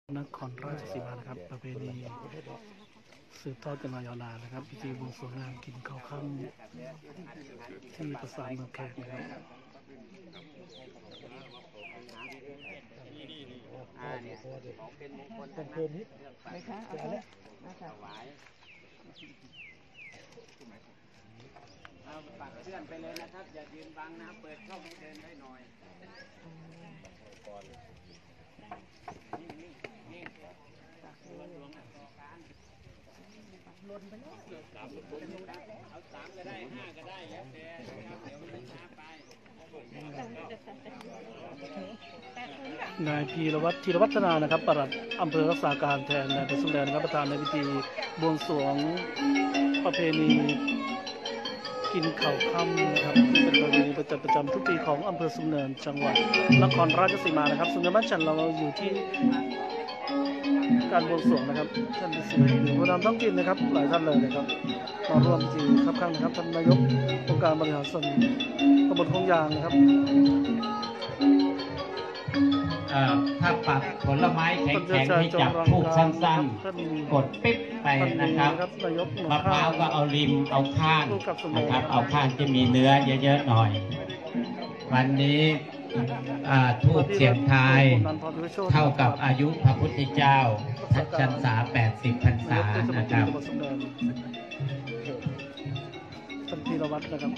นครราชสีมานะครับประเพณีสืบทอดกันมายาวนานนะครับพิธีบวงสรวงงานกินข้าวค่ำที่ปราสาทเมืองแขกนะครับเป็นมงคลทั้งนั้นเรื่องไปถวายฝากเพื่อนไปเลยนะครับอย่ายืนบังนะเปิดช่องให้เดินได้หน่อยล้นไปแล้วเอา3ก็ได้5ก็ได้แล้วแต่นะครับเดี๋ยวมันช้าไปนายพีรวัตรธีรวัฒนานะครับปลัดอำเภอรักษาการแทนนายประสุมแดนนะครับประธานในพิธีบวงสรวงประเพณีกินข้าวค่ำนะครับซึ่งเป็นประเพณีประจำทุกปีของอำเภอสุมเนินจังหวัดนครราชสีมานะครับส่วนในบ้านฉันเราอยู่ที่การบวงสรวงนะครับท่านศิลปินผู้นำท้องถิ่นนะครับหลายท่านเลยนะครับมาร่วมพิธีครับข้างนะครับท่านนายกองค์การบริหารส่วนตำบลคงยางนะครับถ้าปักผลไม้แข็งๆให้จับทูบสั้นๆกดปิ๊บไปนะครับมะพร้าวก็เอาริมเอาข้างนะครับเอาข้างจะมีเนื้อเยอะๆหน่อยวันนี้ทูบเสียงทายเท่ากับอายุพระพุทธเจ้าพรรษา80 พรรษานะครับท่านพีรวัตรนะครับ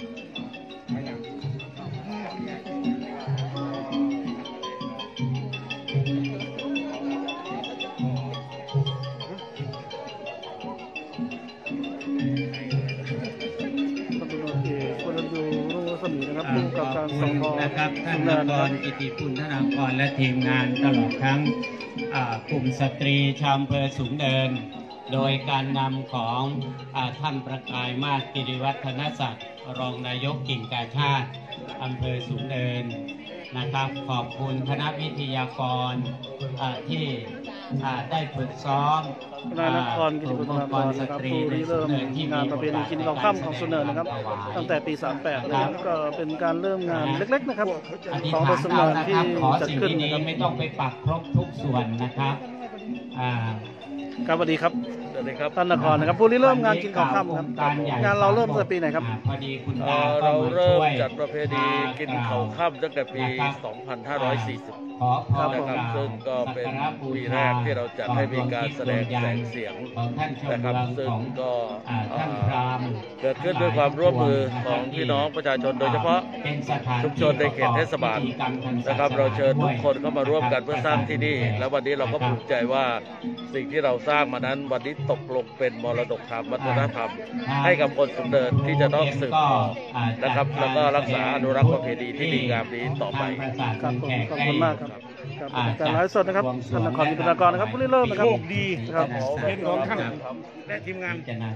นะครับท่านนกรกิติคุณธนากรและทีมงานตลอดทั้งกลุ่มสตรีชาวอำเภอสูงเนินโดยการนำของท่านประกายมาศกิริวัฒนศักดิ์รองนายกกิ่งกาชาติอำเภอสูงเนินนะครับขอบคุณคณะวิทยากรที่ได้ฝึกซ้อมนายนครกิติคุณธนากรนะครับผู้ริเริ่มงานประเพณีกินข้าวค่ำของสุมเนินนะครับตั้งแต่ปี38นะครับก็เป็นการเริ่มงานเล็กๆนะครับของอำเภอสุมเนินที่จัดขึ้นนะครับไม่ต้องไปปักครบทุกส่วนนะครับครับสวัสดีครับท่านนครนะครับผู้ริเริ่มงานกินข้าวค่ำครับงานเราเริ่มตั้งแต่ปีไหนครับเราเริ่มจัดประเพณีกินข้าวค่ำตั้งแต่ปี 2540นะครับซึ่งก็เป็นปีแรกที่เราจัดให้มีการแสดงแสงเสียงนะครับซึ่งก็เกิดขึ้นด้วยความร่วมมือของพี่น้องประชาชนโดยเฉพาะชุมชนในเขตเทศบาลนะครับเราเชิญทุกคนเข้ามาร่วมกันเพื่อสร้างที่นี่แล้ววันนี้เราก็ภูมิใจว่าสิ่งที่เราสร้างมานั้นวันนี้ตกลงเป็นมรดกทางวัฒนธรรมให้กับคนสูงเนินที่จะต้องสืบต่อนะครับแล้วก็รักษาอนุรักษ์ประเพณีที่ดีงามนี้ต่อไปครับขอบคุณมากครับการไลฟ์สดนะครับท่านนครกิติคุณธนากรนะครับผู้ริเริ่มนะครับดีครับเป็นของท่านและทีมงาน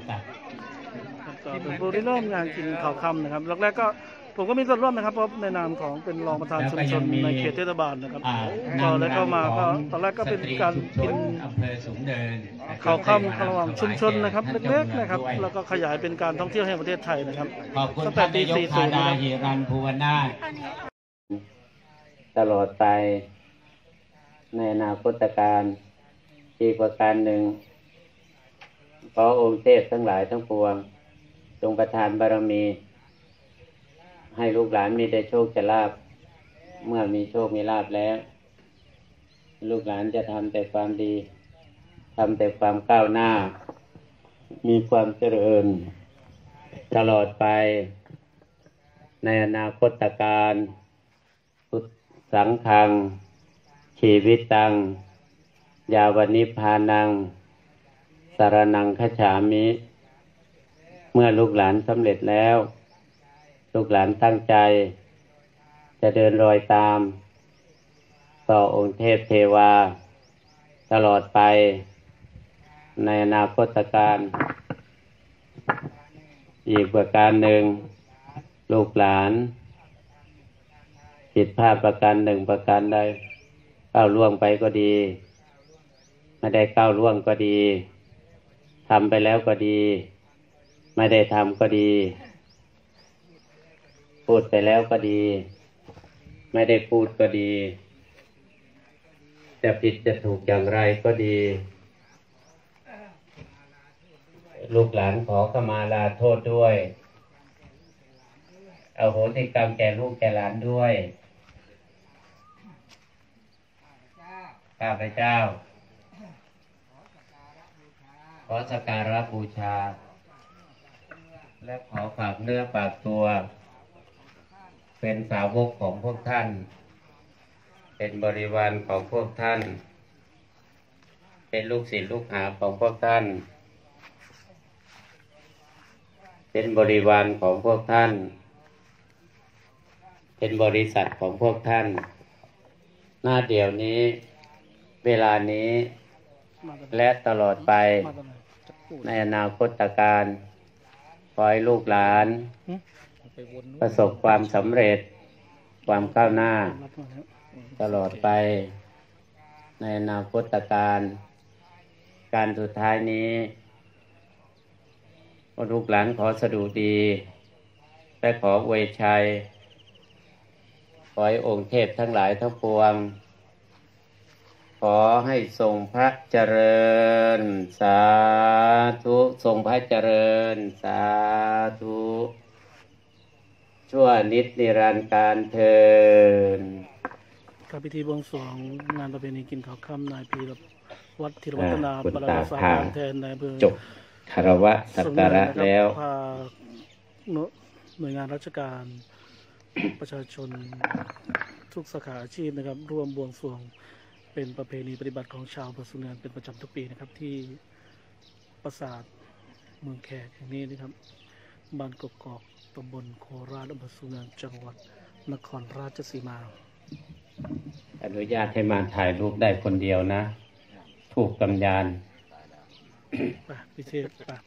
เป็นผู้ริเริ่มงานกินข้าวค่ำนะครับแรกๆก็ผมก็มีส่วนร่วมนะครับเพราะในนามของเป็นรองประธานชุมชนในเขตเทศบาลนะครับก็แล้วก็มาก็ตอนแรกก็เป็นการกินข้าวค่ำระหว่างชุมชนนะครับเล็กๆนะครับแล้วก็ขยายเป็นการท่องเที่ยวแห่งประเทศไทยนะครับตั้งแต่ปี40นะครับตลอดไปในอนาคตการอีกประการหนึ่งขอองค์เทพทั้งหลายทั้งปวงจงประทานบารมีให้ลูกหลานมีแต่โชคจะลาภเมื่อมีโชคมีลาภแล้วลูกหลานจะทำแต่ความดีทำแต่ความก้าวหน้ามีความเจริญตลอดไปในอนาคตการพุทธสังฆังชีวิตตังยาวนิพพานังสารนังคัจฉามิเมื่อลูกหลานสำเร็จแล้วลูกหลานตั้งใจจะเดินรอยตามต่อองค์เทพเทวาตลอดไปในอนาคตการอีกประการหนึ่งลูกหลานผิดพลาดประการหนึ่งประการใดก้าวล่วงไปก็ดีไม่ได้ก้าวล่วงก็ดีทำไปแล้วก็ดีไม่ได้ทำก็ดีพูดไปแล้วก็ดีไม่ได้พูดก็ดีจะผิดจะถูกอย่างไรก็ดี ลูกหลานขอขมาลาโทษด้วยอโหสิกรรมแก่ลูกแก่หลานด้วยข้าพเจ้าขอสักการะบูชาและขอฝากเนื้อฝากตัวเป็นสาวกของพวกท่านเป็นบริวารของพวกท่านเป็นลูกศิษย์ลูกหาของพวกท่านเป็นบริวารของพวกท่านเป็นบริษัทของพวกท่านหน้าเดี๋ยวนี้เวลานี้และตลอดไปในอนาคตการขอให้ลูกหลานประสบความสำเร็จความก้าวหน้าตลอดไปในอนาคตการสุดท้ายนี้ลูกหลานขอสดุดีและขออวยชัยขอให้องค์เทพทั้งหลายทั้งปวงขอให้ทรงพระเจริญสาธุทรงพระเจริญสาธุชั่วนิจนิรันดร์การเทินการพิธีบวงสรวงงานประเพณีกินข้าวค่ำนายพีวัดธีรวัฒนาบรมสาขาแทนนายอำเภอจบคารวะสักการะแล้วพาหน่วยงานราชการประชาชนทุกสาขาอาชีพนะครับร่วมบวงสรวงเป็นประเพณีปฏิบัติของชาวอำเภอสุนทรเป็นประจำทุกปีนะครับที่ปราสาทเมืองแขกแห่งนี้นะครับบ้านกกอกตำบลโคราชอำเภอสุนทรจังหวัดนครราชสีมาอนุญาตให้มาถ่ายรูปได้คนเดียวนะถูกกำยานพิเศษ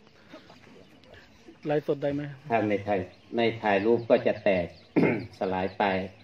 ไลฟ์สดได้ไหมถ้าไม่ถ่ายรูปก็จะแตก สลายไป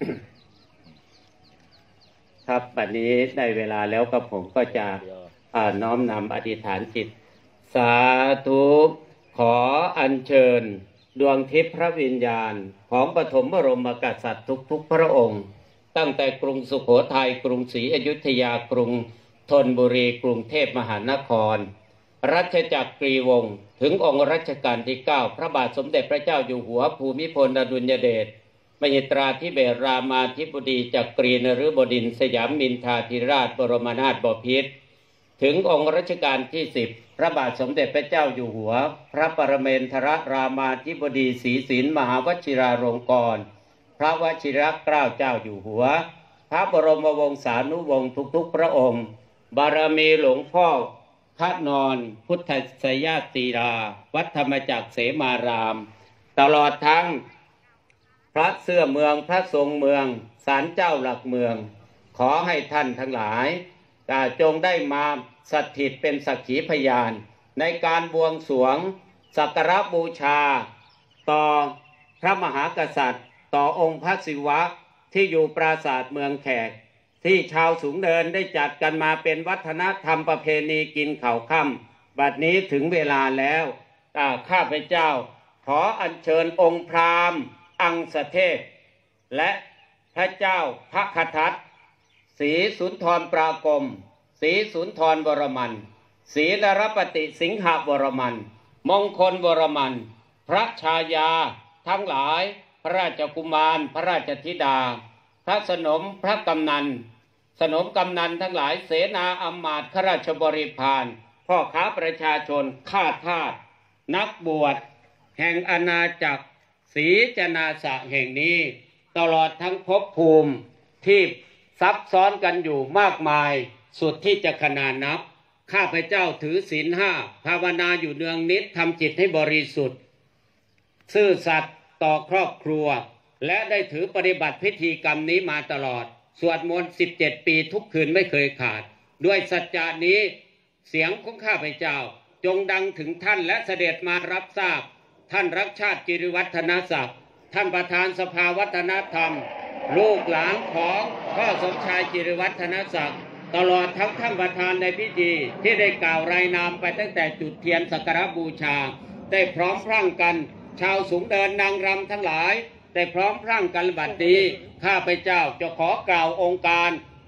ครับบัดนี้ได้เวลาแล้วก็ผมก็จะน้อมนำอธิษฐานจิตสาธุขออัญเชิญดวงทิพย์พระวิญญาณของปฐมบรมกษัตริย์ทุกพระองค์ตั้งแต่กรุงสุโขทัยกรุงศรีอยุธยากรุงธนบุรีกรุงเทพมหานครรัชจักรีวงศ์ถึงองค์รัชกาลที่9พระบาทสมเด็จพระเจ้าอยู่หัวภูมิพลอดุลยเดชมหิตราธิเบศรามาธิบดีจักรีนฤบดินทร์สยามมินทราธิราชบรมนาถบพิตรถึงองค์รัชกาลที่10พระบาทสมเด็จพระเจ้าอยู่หัวพระปรเมนทรรามาธิบดีศรีสินมหาวชิราลงกรณ์พระวชิรเกล้าเจ้าอยู่หัวพระบรมวงศานุวงศ์ทุกพระองค์บารมีหลวงพ่อพระนอนพุทธสยาตีราวัดธรรมจักรเสมารามตลอดทั้งพระเสื้อเมืองพระทรงเมืองศาลเจ้าหลักเมืองขอให้ท่านทั้งหลายจงได้มาสถิตเป็นสักขีพยานในการบวงสรวงสักการะบูชาต่อพระมหากษัตริย์ต่อองค์พระศิวะที่อยู่ปราสาทเมืองแขกที่ชาวสูงเนินได้จัดกันมาเป็นวัฒนธรรมประเพณีกินข้าวค่ำบัดนี้ถึงเวลาแล้วข้าพเจ้าขออัญเชิญองค์พราหมณ์อังสเทพและพระเจ้าพระคทัตศรีสุนทรปรากรมศรีสุนทรวรมันศรีนรปฏิสิงหวรมันมงคลวรมันพระชายาทั้งหลายพระราชกุมารพระราชธิดาพระสนมพระกำนันสนมกำนันทั้งหลายเสนาอำมาตย์ข้าราชบริพารพ่อค้าประชาชนข้าทาสนักบวชแห่งอาณาจักรศรีจนาสะแห่งนี้ตลอดทั้งภพภูมิที่ซับซ้อนกันอยู่มากมายสุดที่จะขนาดนับข้าพเจ้าถือศีล5ภาวนาอยู่เนืองนิดทำจิตให้บริสุทธิ์ซื่อสัตย์ต่อครอบครัวและได้ถือปฏิบัติพิธีกรรมนี้มาตลอดสวดมนต์17 ปีทุกคืนไม่เคยขาดด้วยสัจจานี้เสียงของข้าพเจ้าจงดังถึงท่านและเสด็จมารับทราบท่านรักชาติกิริวัฒนศักดิ์ท่านประธานสภาวัฒนธรรมลูกหลานของพ่อสมชายกิริวัฒนศักดิ์ตลอดทั้งท่านประธานในพิธีที่ได้กล่าวรายนามไปตั้งแต่จุดเทียนสักการะบูชาได้พร้อมพรั่งกันชาวสูงเดินนางรำทั้งหลายได้พร้อมพรั่งกันบัดนี้ข้าพเจ้าจะขอกล่าวองค์การ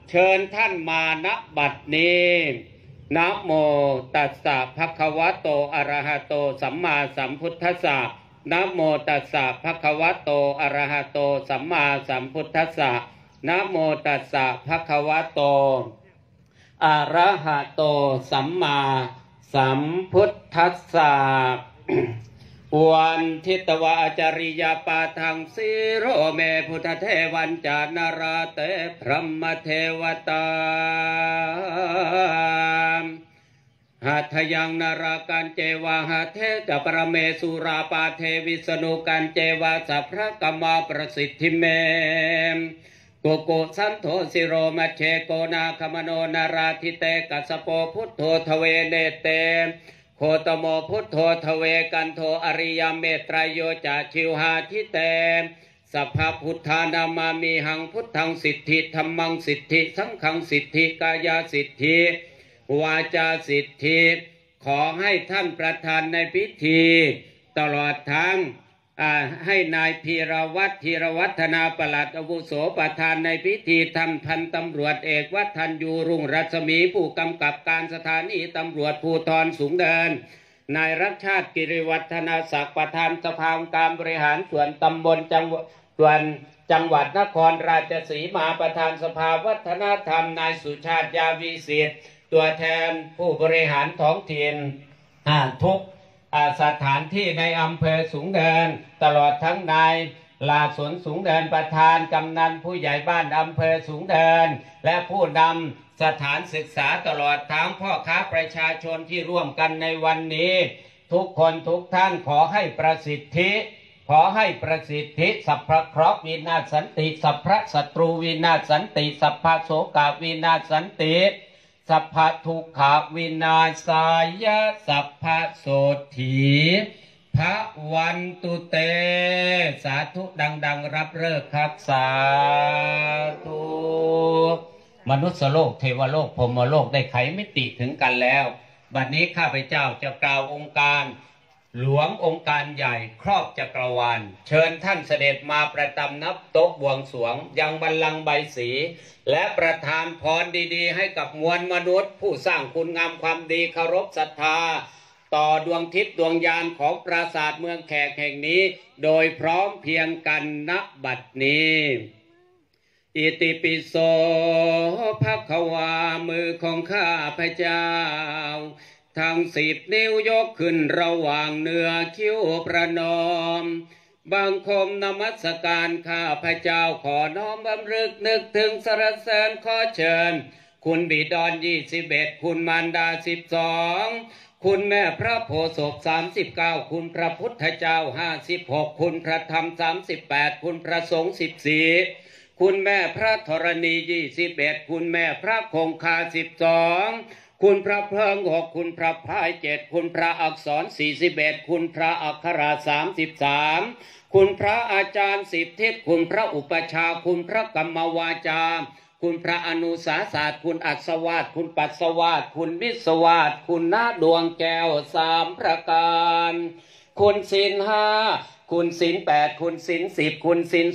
เชิญท่านมาณบัดนี้นะโมตัสสะภะคะวะโตอะระหะโตสัมมาสัมพุทธัสสะนะโมตัสสะภะคะวะโตอะระหะโตสัมมาสัมพุทธัสสะนะโมตัสสะภะคะวะโตอะระหะโตสัมมาสัมพุทธัสสะวันทิตวาจริยาปาทังสิโรเมพุทธเทวันจานาราเตพรหมเทวตาหัตถยังนาราการเจวาหัตเทจปรเมสุราปาเทวิสนุการเจวาสัพพะกมมาประสิทธิเมโกโกสันโธสิโรมัชเชโกนาคมโนนาราธิเตกัสสโปพุทโธทเวเนเตโคตโมพุทโธทเวกันโทอริยเมตรโยจาชิวหาทิเตสัพพพุทธานามามีหังพุทธังสิทธิธัมมังสิทธิสังฆังสิทธิกายาสิทธิวาจาสิทธิขอให้ท่านประธานในพิธีตลอดทั้งให้นายพีรวัตรธีรวัฒนาปลัดอาวุโสประธานในพิธีทำพันตำรวจเอกวัฒนยูรุ่งรัศมีผู้กำกับการสถานีตำรวจภูธรสูงเนินนายรัชชาติกิริวัฒนาศักดิ์ประธานสภาองค์การบริหารส่วนตำบลจังหวัดนครราชสีมาประธานสภาวัฒนธรรมนายสุชาติยาวิสิทธิ์ตัวแทนผู้บริหารท้องถิ่นทุกสถานที่ในอำเภอสูงเนินตลอดทั้งนายลาสวนสูงเนินประธานกำนันผู้ใหญ่บ้านอำเภอสูงเนินและผู้นำสถานศึกษาตลอดทั้งพ่อค้าประชาชนที่ร่วมกันในวันนี้ทุกคนทุกท่านขอให้ประสิทธิสัพพะเคราะห์วินาศสันติสัพพะศัตรูวินาศสันติสัพพะโศกาวินาศสันติสัพพะทุกขวินาศายะสัพพะโสถีพระวันตุเตสาธุดังๆรับเลิกครับสาธุมนุษยโลกเทวโลกพรหมโลกได้ไขมิติถึงกันแล้วบัดนี้ข้าพเจ้าจะกล่าวองค์การหลวงองค์การใหญ่ครอบจักรวาลเชิญท่านเสด็จมาประทับนับโต๊ะบวงสรวงยังบัลลังก์ใบสีและประทานพรดีๆให้กับมวลมนุษย์ผู้สร้างคุณงามความดีเคารพศรัทธาต่อดวงทิพย์ดวงยานของปราสาทเมืองแขกแห่งนี้โดยพร้อมเพียงกันณบัดนี้อิติปิโสภความือของข้าพเจ้าทั้ง10 นิ้วยกขึ้นระหว่างเนื้อคิ้วประนอมบังคมนมัสการข้าพเจ้าขอน้อมบำลึกนึกถึงสรรเสริญขอเชิญคุณบิดร21คุณมารดา12คุณแม่พระโพธิ์ศพ39คุณพระพุทธเจ้า56คุณพระธรรม38คุณพระสงฆ์14คุณแม่พระธรณี21คุณแม่พระคงคา12คุณพระเพลิง6คุณพระพาย7คุณพระอักษร41คุณพระอักขรา33คุณพระอาจารย์10ทิศคุณพระอุปชาคุณพระกรรมวาจาคุณพระอนุสาสาสคุณอัศวาสคุณปัสสวาสคุณวิศวาสคุณนาดวงแก้ว3ประการคุณศีล5คุณศีล8คุณศีล10คุณศีล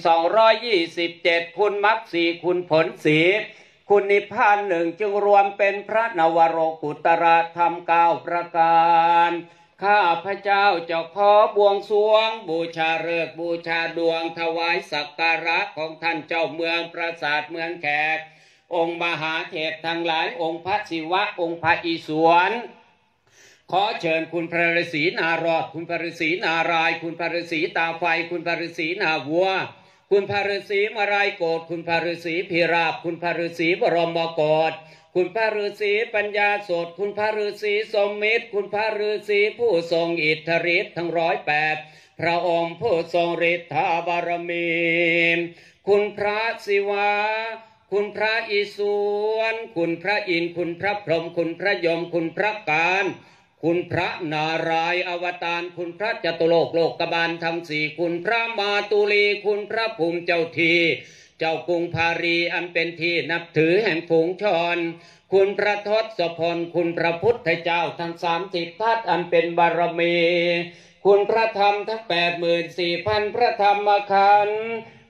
227คุณมรรค4คุณผล10คุณนิพพาน1จึงรวมเป็นพระนวโรกุตรธรรม9ประการข้าพเจ้าจะขอบวงสรวงบูชาฤกษ์บูชาดวงถวายสักการะของท่านเจ้าเมืองปราสาทเมืองแขกองค์มหาเถรทั้งหลายองค์พระศิวะองค์พระอิศวรขอเชิญคุณพระฤาษีนารอดคุณพระฤาษีนารายคุณพระฤาษีตาไฟคุณพระฤาษีนาวัวคุณพระฤาษีมารายโกฏคุณพระฤาษีพิราบคุณพระฤาษีบรมโกฏคุณพระฤาษีปัญญาโสตคุณพระฤาษีสมมิตรคุณพระฤาษีผู้ทรงอิทธิฤทธิ์ทั้ง108พระองค์ผู้ทรงฤทธาบารมีคุณพระศิวะคุณพระอิศวรคุณพระอินทร์คุณพระพรหมคุณพระยมคุณพระการคุณพระนารายณ์อวตารคุณพระจตุโลกโลกบาลทั้ง4คุณพระมาตุลีคุณพระภูมิเจ้าทีเจ้ากรุงพารีอันเป็นที่นับถือแห่งฝูงชนคุณพระทศพลคุณพระพุทธเจ้าทั้ง30ทัศอันเป็นบารมีคุณพระธรรมทั้ง84,000พระธรรมขันธ์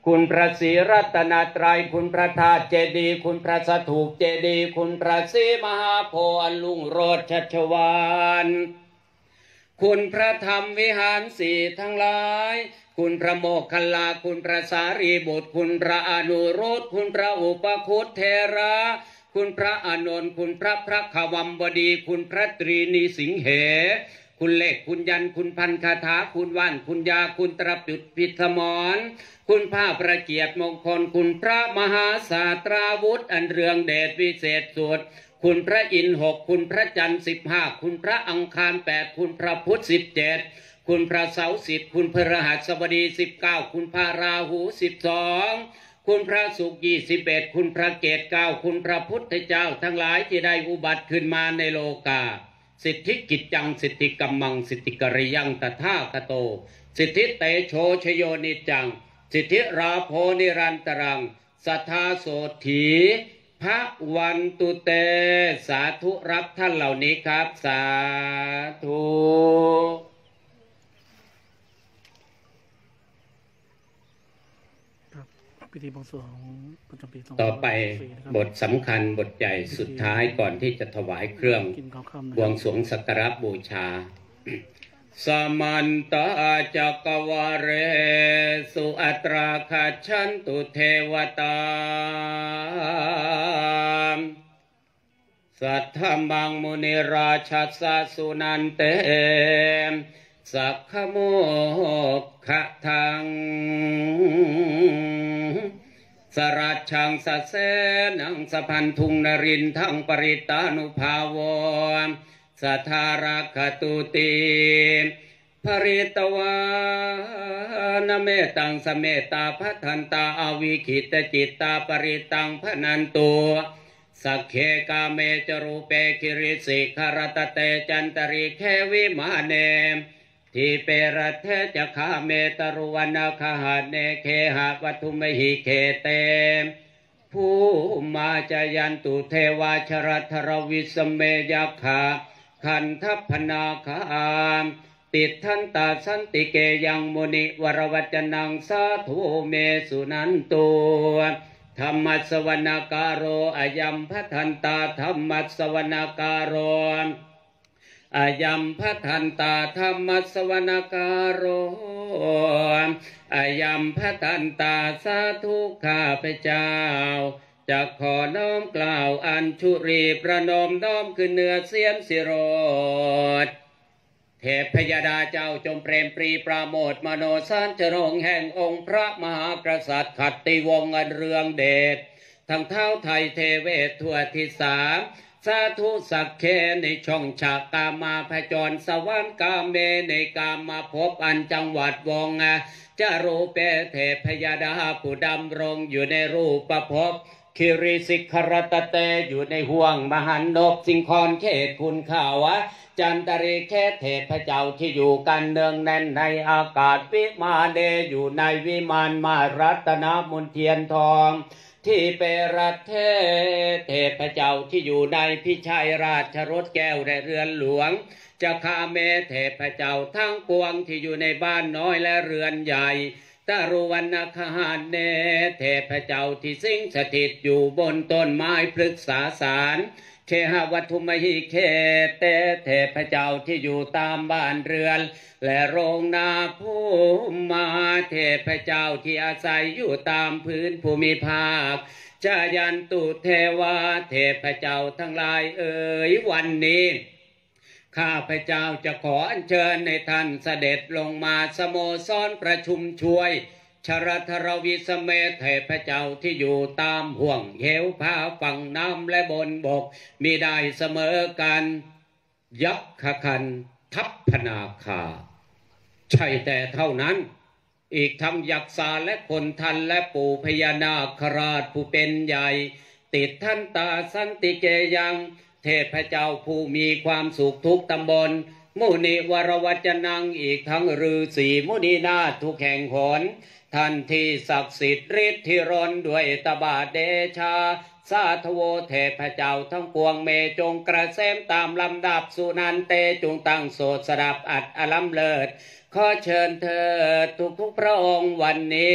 คุณพระศรีรัตนตรัยคุณพระธาตุเจดีย์คุณพระสถูปเจดีย์คุณพระศรีมหาโพธิ์อันรุ่งโรจน์ชัชวาลคุณพระธรรมวิหารสี่ทั้งหลายคุณพระโมคคัลลาคุณพระสารีบุตรคุณพระอนุรุตคุณพระอุปคุตเทระคุณพระอานนท์คุณพระขวัมบดีคุณพระตรีนีสิงเหคุณเลขคุณยันคุณพันคาถาคุณว่านคุณยาคุณตรปุตพิธมรคุณผ้าประเกียรติมงคลคุณพระมหาศาตราวุธอันเรืองเดชวิเศษสุดคุณพระอินทร์6คุณพระจันทร์15คุณพระอังคาร8คุณพระพุธ17คุณพระเสาร์10คุณพระรหัสบดี19คุณพระราหู12คุณพระศุกร์21คุณพระเกศ9คุณพระพุทธเจ้าทั้งหลายที่ได้อุบัติขึ้นมาในโลกาสิทธิกิจจังสิทธิกัมมังสิทธิกริยังตถาคโตสิทธิเตโชชโยนิจังสิทธิราโพนิรันตรังสัทธาโสถีพระวันตุเตสาธุรับท่านเหล่านี้ครับสาธุพิธีบวงสรวงประจำปีต่อไปบทสำคัญบทใหญ่สุดท้ายก่อนที่จะถวายเครื่องบวงสรวงสักการะบูชาสมันตาจักวาเรสุอัตราคัจฉันตุเทวตาสัทธมังมุนิราชัสสะสุนันเตสักขโมกขะทังสรัจฉังสะเสนังสะพันธุงนรินทังปริตานุภาวสัทธาราคตุติภริตวานเมตังสเมตาพัทันตาอวิคิตจิตตาปริตังพนันตุสักเคกาเมจรูเปคิริสิคารตเตจันตริเควิมาเนทีเปรัตเทจะคาเมตรุวนาคหาเนเคหะวัตุมหิเคเตผู้มาจายันตุเทวาชรัทรวิสเมยขาขันทัพพนาคามติดทันตาสันติเกยังมุนิวรวัจนังสาธุเมสุนันตุธรรมัสวนาการโรอายัมพัทันตาธรรมัสวนาการโรอายัมพัทันตาธรรมัสวนาการโรอายัมพัทันตาสาธุข้าพเจ้าจะขอน้อมกล่าวอัญชุรีประนมน้อมขึ้นเนื้อเสียมสิโรธเทพยดาเจ้าจงเปรมปรีปราโมทมโนสารจรงแห่งองค์พระมหากษัตริย์ขัตติวงศ์อันเรืองเดชทั้งเท้าไทยเทเวศทั่วทิศสาธุสักเคในช่องฉากกามาพจรสวรรค์กาเมในกามาพบอันจังหวัดวงจารูเปเทพยดาผู้ดำรงอยู่ในรูปประพบคิริสิกขรตเตอยู่ในห่วงมหันนบสิงคอนเขตคุณข่าวจันตริเคเทพเจ้าที่อยู่กันเนืองแน่นในอากาศวิมาเดอยู่ในวิมานมารัตนมนเทียนทองที่เปรัตเทพเจ้าที่อยู่ในพิชัยราชรถแก้วและเรือนหลวงจะคาเมเทพเจ้าทั้งปวงที่อยู่ในบ้านน้อยและเรือนใหญ่ตารุวันนาคหานเนเทพเจ้าที่สิงสถิตอยู่บนต้นไม้พฤกษาสารเคหวัตุมหิเคเตเทพเจ้าที่อยู่ตามบ้านเรือนและโรงนาผู้มาเทพเจ้าที่อาศัยอยู่ตามพื้นภูมิภาคจายันตุเทวาเทพเจ้าทั้งหลายเอ๋ยวันนี้ข้าพเจ้าจะขออัญเชิญในท่านเสด็จลงมาสโมสรประชุมช่วยชรัทรวิสเมเทพเจ้าที่อยู่ตามห่วงเหวผาฝั่งน้ำและบนบกมีได้เสมอกันยักขคันทัพพนาคาใช่แต่เท่านั้นอีกทั้งยักษ์สาและคนทันและปู่พญานาคราชผู้เป็นใหญ่ติดท่านตาสันติเกยังเทพเจ้าผู้มีความสุขทุกตำบลมุนิวรวัจนังอีกทั้งฤาษีมุนีนาถทุกแห่งหนท่านที่ศักดิ์สิทธิ์ฤทธิรนด้วยตบะเดชาสาธโวเทพเจ้าทั้งปวงเมจงกระเซมตามลำดับสุนันเตจงตั้งโสดสดับอัดอลัมเลิศขอเชิญเถิดทุกพระองค์วันนี้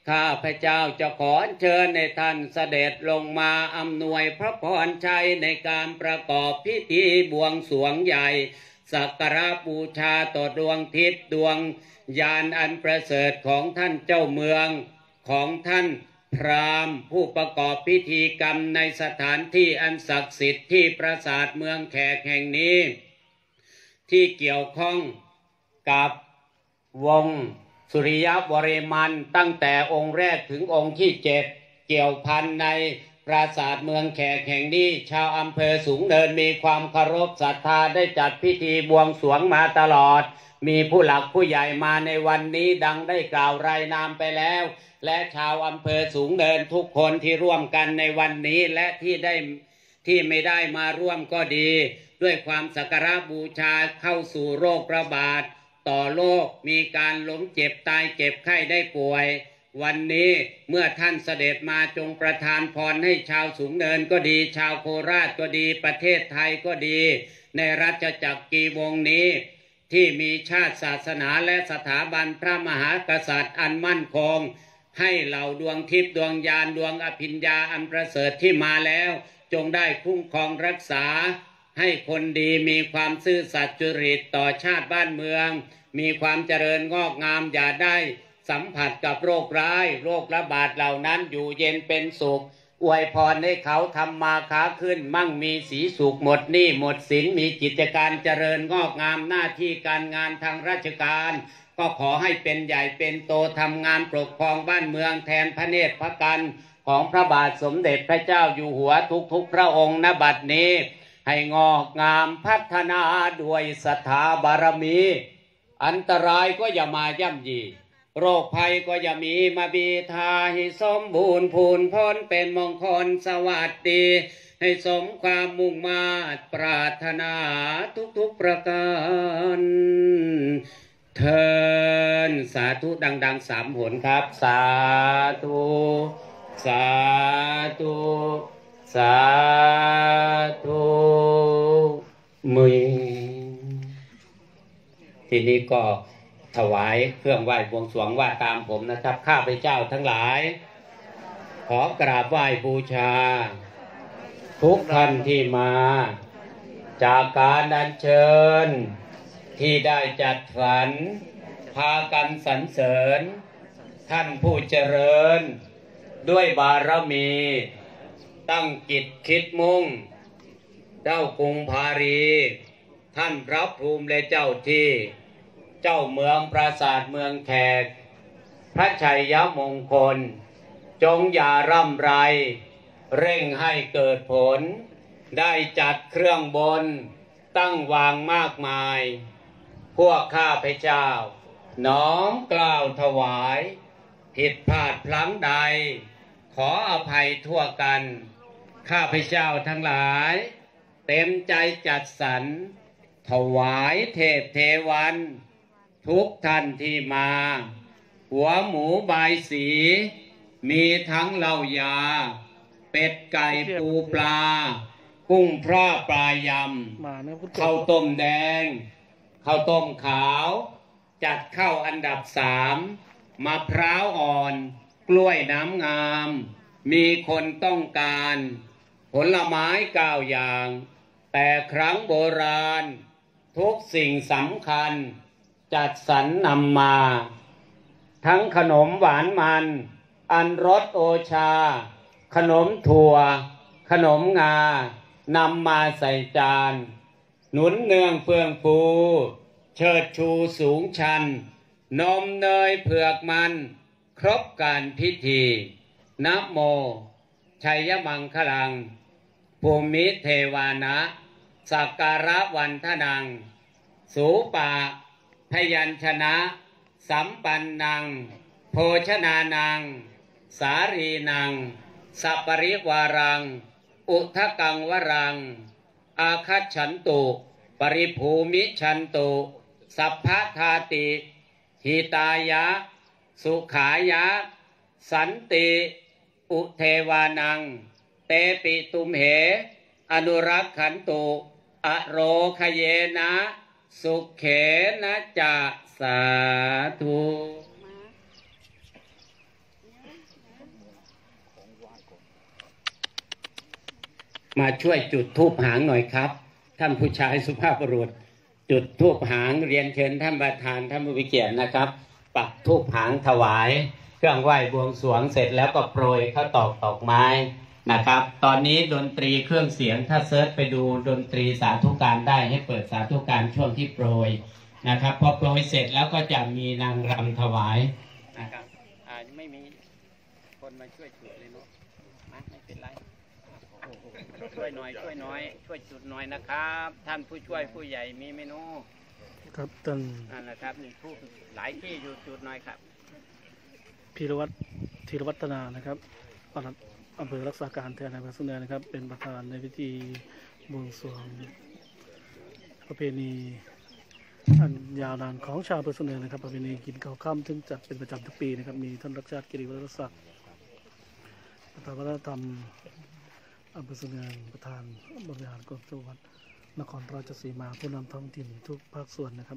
ข้าพเจ้าจะขอเชิญในท่านเสด็จลงมาอำนวยพระพรชัยในการประกอบพิธีบวงสรวงใหญ่สักการะบูชาต่อดวงทิพย์ดวงญาณอันประเสริฐของท่านเจ้าเมืองของท่านพราหมณ์ผู้ประกอบพิธีกรรมในสถานที่อันศักดิ์สิทธิ์ที่ปราสาทเมืองแขกแห่งนี้ที่เกี่ยวข้องกับวงสุริยบริมันตั้งแต่องค์แรกถึงองค์ที่7เกี่ยวพันในปราสาทเมืองแขกแห่งนี้ชาวอำเภอสูงเนินมีความเคารพศรัทธาได้จัดพิธีบวงสรวงมาตลอดมีผู้หลักผู้ใหญ่มาในวันนี้ดังได้กล่าวรายนามไปแล้วและชาวอำเภอสูงเนินทุกคนที่ร่วมกันในวันนี้และที่ไม่ได้มาร่วมก็ดีด้วยความสักการะบูชาเข้าสู่โรคระบาดต่อโลกมีการล้มเจ็บตายเจ็บไข้ได้ป่วยวันนี้เมื่อท่านเสด็จมาจงประทานพรให้ชาวสูงเนินก็ดีชาวโคราชก็ดีประเทศไทยก็ดีในราชจักรกีวงศ์นี้ที่มีชาติศาสนาและสถาบันพระมหากษัตริย์อันมั่นคงให้เหล่าดวงทิพย์ดวงญาณดวงอภิญญาอันประเสริฐที่มาแล้วจงได้คุ้มครองรักษาให้คนดีมีความซื่อสัตย์จริตต่อชาติบ้านเมืองมีความเจริญงอกงามอย่าได้สัมผัสกับโรคร้ายโรคระบาดเหล่านั้นอยู่เย็นเป็นสุขอวยพรให้เขาทำมาค้าขึ้นมั่งมีสีสุขหมดหนี้หมดสินมีกิจการเจริญงอกงามหน้าที่การงานทางราชการก็ขอให้เป็นใหญ่เป็นโตทำงานปกครองบ้านเมืองแทนพระเนตรพระกันของพระบาทสมเด็จพระเจ้าอยู่หัวทุกพระองค์ณบัดนี้ให้งอกงามพัฒนาด้วยศรัทธาบารมีอันตรายก็อย่ามาย่ำยีโรคภัยก็อย่ามีมาบีทาให้สมบูรณ์พูนพ้นเป็นมงคลสวัสดีให้สมความมุ่งมา่ปรารถนาทุกประการเทินสาธุดังๆ3 หนครับสาธุสาธุสาธุมือทีนี้ก็ถวายเครื่องไหว้บวงสรวงว่าตามผมนะครับข้าพเจ้าทั้งหลายขอกราบไหว้บูชาทุกท่านที่มาจากการอัญเชิญที่ได้จัดสรรพากันสรรเสริญท่านผู้เจริญด้วยบารมีตั้งจิตคิดมุ่งเจ้ากรุงพารีท่านพระภูมิและเจ้าที่เจ้าเมืองปราสาทเมืองแขกพระชัยมงคลจงอย่าร่ำไรเร่งให้เกิดผลได้จัดเครื่องบนตั้งวางมากมายพวกข้าพเจ้าน้อมกล่าวถวายผิดพลาดพลั้งใดขออภัยทั่วกันข้าพเจ้าทั้งหลายเต็มใจจัดสรรถวายเทพเทวันทุกท่านที่มาหัวหมูบายสีมีทั้งเหล้ายาเป็ดไก่ปูปลากุ้งพร่าปลายำข้าวต้มแดงข้าวต้มขาวจัดเข้าอันดับ3มะพร้าวอ่อนกล้วยน้ำงามมีคนต้องการผลไม้9 อย่างแต่ครั้งโบราณทุกสิ่งสำคัญจัดสรรนำมาทั้งขนมหวานมันอันรสโอชาขนมถั่วขนมงานำมาใส่จานหนุนเนืองเฟืองฟูเชิดชูสูงชันนมเนยเผือกมันครบการพิธีนะโมชัยมังคลังภูมิเทวานะสักการะวันทนังสูปะพยัญชนะสัมปันนังโภชนานังสารีนังสัปปริวารังอุทกังวรังอาคัจฉันตุปริภูมิฉันตุสัพพทาติหิตายะสุขายะสันติอุเทวานังเตปิตุมเหอนุรักขันตุอโรคเยนะสุขเขนะจะสาธุมาช่วยจุดธูปหางหน่อยครับท่านผู้ชายสุภาพบุรุษจุดธูปหางเรียนเชิญท่านประธานท่านผู้มีเกียรตินะครับปักธูปหางถวายเครื่องไหว้บวงสรวงเสร็จแล้วก็โปรยข้าวตอกดอกไม้นะครับตอนนี้ดนตรีเครื่องเสียงถ้าเซิร์ชไปดูดนตรีสาธุการได้ให้เปิดสาธุการช่วงที่โปรยนะครับพอโปรยเสร็จแล้วก็จะมีนางรำถวายนะครับไม่มีคนมาช่วยจุดเลยเนาะไม่เป็นไรช่วยหน่อยช่วยจุดหน่อยนะครับท่านผู้ช่วยผู้ใหญ่มีเมนูครับท่านนั่นแหละครับนี่ผู้หลายที่อยู่จุดหน่อยครับพีรวัตรธีรวัฒนานะครับปลัดอำเภอรักษาการแทนนายอำเภอสุนทรนะครับเป็นประธานในพิธีบวงสรวงประเพณีอันยาวนานของชาวอำเภอสุนทรนะครับประเพณีกินข้าวค่ำซึ่งจัดเป็นประจำทุกปีนะครับมีท่านรักชาติกิติวัฒนศักดิ์ประธานวัฒนธรรมอำเภอสุนทรประธานบริหารกองจังหวัดนครราชสีมาผู้นำท้องถิ่นทุกภาคส่วนนะครับ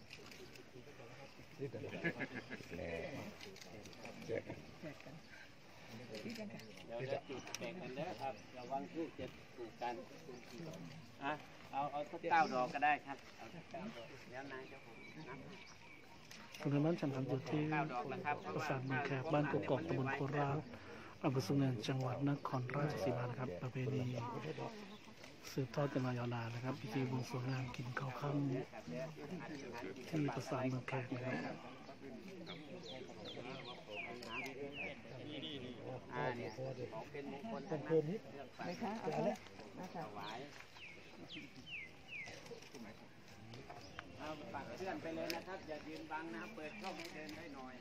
เดี๋ยวจะจุดแบ่งกันเด้อครับระวังทูบจะถูกกันเอาสัก9 ดอกก็ได้ครับเอาสัก9 ดอกแล้วนายเจ้าผมคุณนั้นฉันทำอยู่ที่ประสานเมืองแขกบ้านกกอกตำบลโคราชอำเภอสุนทรจังหวัดนครราชสีมานะครับประเพณีสืบทอดกันมายาวนานนะครับพิธีบวงสรวงงานกินข้าวค่ำที่ประสานเมืองแขกนะครับของเป็นมงคลเป็นเพลินนิดไม่ค่ะเอาเลยถวายเอาปักเลื่อนไปเลยนะครับอย่ายืนบังนะเปิดช่องให้เดินได้หน่อย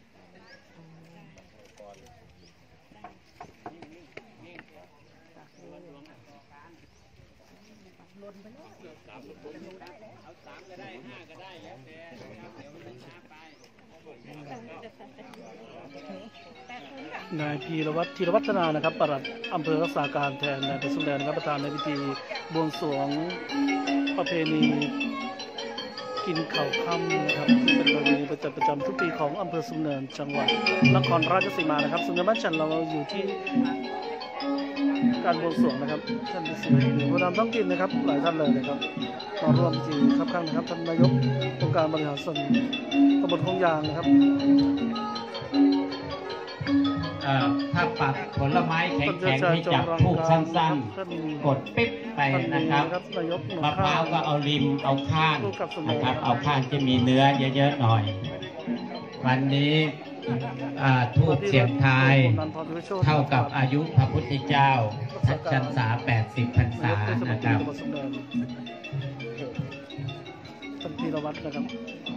ล้นไปเลยเอา3ก็ได้5ก็ได้แล้วแต่เดี๋ยวมันช้าไปนายพีรวัตรธีรวัฒนานะครับปลัดอำเภอรักษาการแทนนายอำเภอสุนทรนะครับประธานในพิธีบวงสรวงประเพณีกินข้าวค่ำนะครับซึ่งเป็นประเพณีประจำทุกปีของอำเภอสุนทรจังหวัดนครราชสีมานะครับสุนทรบ้านฉันเราอยู่ที่การบวงสรวงนะครับท่านผู้นำท้องถิ่นนะครับหลายท่านเลยนะครับมาร่วมพิธีครับข้างนะครับท่านนายกองค์การบริหารส่วนตำบลคลองยางนะครับถ้าปักผลไม้แข็งๆให้จับทูบสั้นๆกดปิ๊บไปนะครับมะพร้าวก็เอาริมเอาข้างนะครับเอาข้างจะมีเนื้อเยอะๆหน่อยวันนี้ทูบเสียงทายเท่ากับอายุพระพุทธเจ้าพรรษา80 พรรษานะครับท่านพีรวัตรนะครับ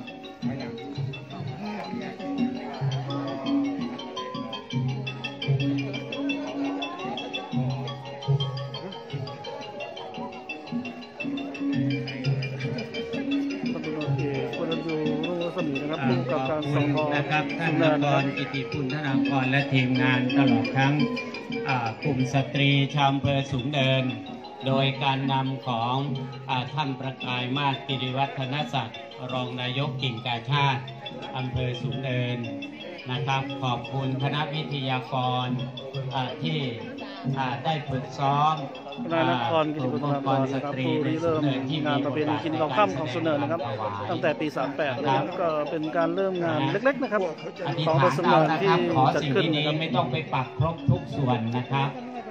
นะครับท่านนครกิติคุณธนากรและทีมงานตลอดทั้งกลุ่มสตรีชาวอำเภอสูงเนินโดยการนำของท่านประกายมาศกิติวัฒนศักดิ์รองนายกกิ่งกาชาติอำเภอสูงเนินนะครับขอบคุณคณะวิทยากรที่ได้ฝึกซ้อมนายนครกิติคุณธนากรนะครับผู้ริเริ่มงานประเพณีกินข้าวค่ำของสุนทรนะครับตั้งแต่ปี38นะครับก็เป็นการเริ่มงานเล็กๆนะครับของอำเภอสุนทรที่จัดขึ้นนะครับไม่ต้องไปปักครบทุกส่วนนะครับ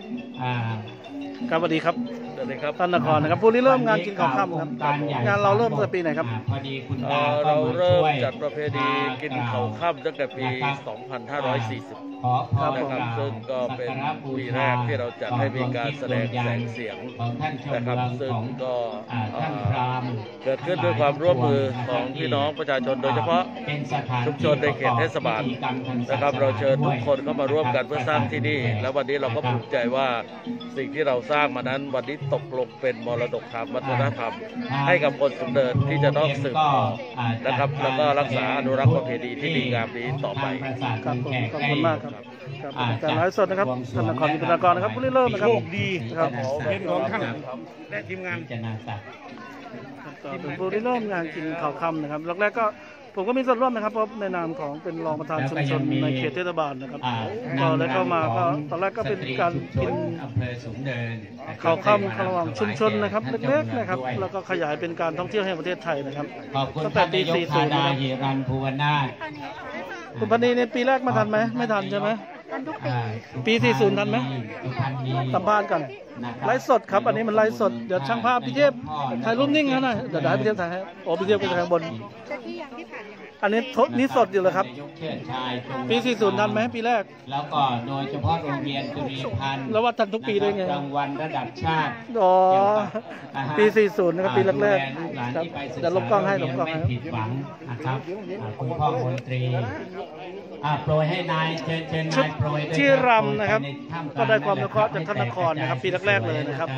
ครับสวัสดีครับท่านนครนะครับผู้ริเริ่มงานกินข้าวค่ำครับงานเราเริ่มตั้งแต่ปีไหนครับเราเริ่มจัดประเพณีกินข้าวค่ำตั้งแต่ปี 2540นะครับซึ่งก็เป็นปีแรกที่เราจัดให้มีการแสดงแสงเสียงนะครับซึ่งก็เกิดขึ้นด้วยความร่วมมือของพี่น้องประชาชนโดยเฉพาะชุมชนในเขตเทศบาลนะครับเราเชิญทุกคนเข้ามาร่วมกันเพื่อสร้างที่นี่แล้ววันนี้เราก็ภูมิใจว่าสิ่งที่เราสร้างมานั้นวันนี้ตกลงเป็นมรดกทางวัฒนธรรมให้กับคนสุนทรที่จะต้องสืบต่อนะครับแล้วก็รักษาอนุรักษ์ประเพณีที่ดีงามนี้ต่อไปขอบคุณมากครับการไลฟ์สดนะครับท่านนครกิติคุณธนากรนะครับผู้ริเริ่มนะครับดีครับเป็นของท่านและทีมงานเป็นผู้ริเริ่มงานกินข้าวค่ำนะครับแรกๆก็ผมก็มีส่วนร่วมนะครับเพราะในนามของเป็นรองประธานชุมชนในเขตเทศบาลนะครับก็แล้วก็มาก็ตอนแรกก็เป็นการกินอำเภอสูงเดินข้าวค่ำระหว่างชุมชนนะครับเล็กๆนะครับแล้วก็ขยายเป็นการท่องเที่ยวแห่งประเทศไทยนะครับขอบคุณตั้งแต่ท่านปีนายกธา 40 ดานะครับหิรันภูวนาถคุณพันนีในปีแรกมาทันไหมไม่ทันใช่ไหมปี40ทันไหมสัมภาษณ์กันไลฟ์สดครับอันนี้มันไลฟ์สดเดี๋ยวช่างภาพพี่เทพถ่ายรูปนิ่งนะเดี๋ยวให้พี่เทพถ่ายให้โอ้พี่เทพไปทางบนอันนี้นี่สดอยู่เลยครับปี40ทันไหมปีแรกแล้วก็โดยเฉพาะโรงเรียนจุฬาภัณฑ์แล้วว่าทันทุกปีได้ไงรางวัลระดับชาติอ๋อปี40นะครับปีแรกๆครับจะลบกล้องให้ลบกล้องให้ไม่ผิดหวังนะครับคุณพ่อมนตรีโปรยให้นายเชิญนายโปรยที่รำนะครับก็ได้ความอนุเคราะห์จากท่านนครนะครับปีแรกๆเลยนะครับ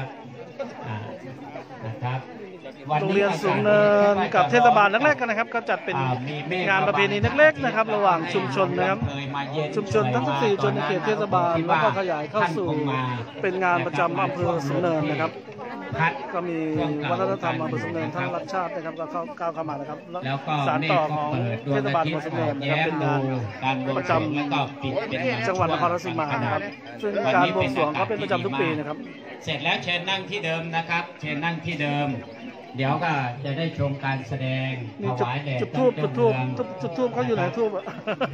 โรงเรียนสูงเนินกับเทศบาลแรกๆกันนะครับก็จัดเป็นงานประเพณีเล็กๆนะครับระหว่างชุมชนนะครับชุมชนทั้ง14ชุมชนในเขตเทศบาลแล้วก็ขยายเข้าสู่เป็นงานประจำอำเภอสูงเนินนะครับก็มีวัฒนธรรมอำเภอสูงเนินทั้งรัฐชาตินะครับก็ก้าวเข้ามานะครับแล้วสานต่อของเทศบาลอำเภอสูงเนินนะครับเป็นงานประจำจังหวัดนครราชสีมานะครับซึ่งการบวงสรวงเขาเป็นประจำทุกปีนะครับเสร็จแล้วเชิญนั่งที่เดิมนะครับเชิญนั่งที่เดิมเดี๋ยวก็จะได้ชมการแสดงถวายแด่จุดทูบเขาอยู่ไหนทูบอ่ะ